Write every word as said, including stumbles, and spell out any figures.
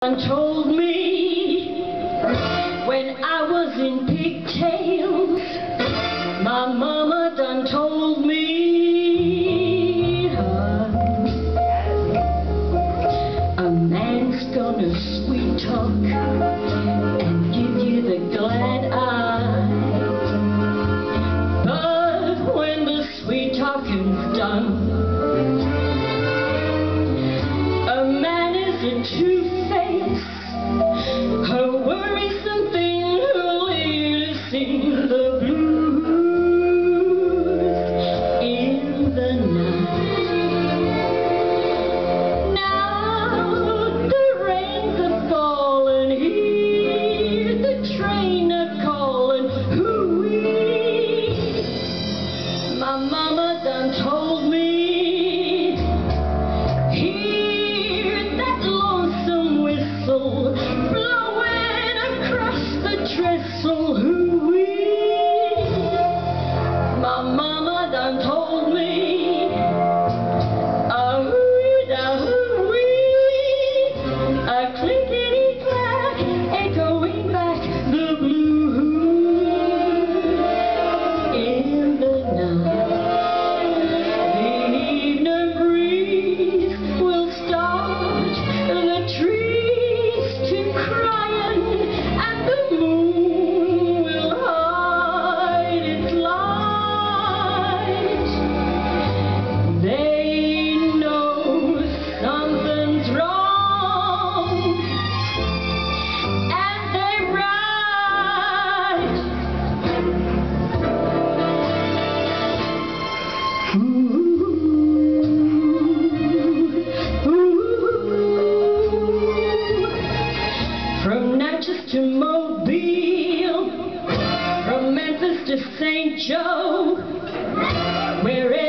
told me when I was in pigtails, my mama done told me, hon, a man's gonna sweet talk and give you the glad eye, but when the sweet talking's done, a man is a two-face, a worrisome thing who'll leave to sing the blues in the night. Now the rains are falling, hear the train a-calling, hoo-wee. My mama done told me, blowing across the trestle, hoo-wee. My mama done told me, a hoo-wee, da hoo-wee, a clickety-clack, echoing back the blues in the night. The evening breeze will start the trees to crying, and the moon will hide its light. They know something's wrong, and they write. Ooh, from Natchez to Mobile, from Memphis to Saint Joe, wherever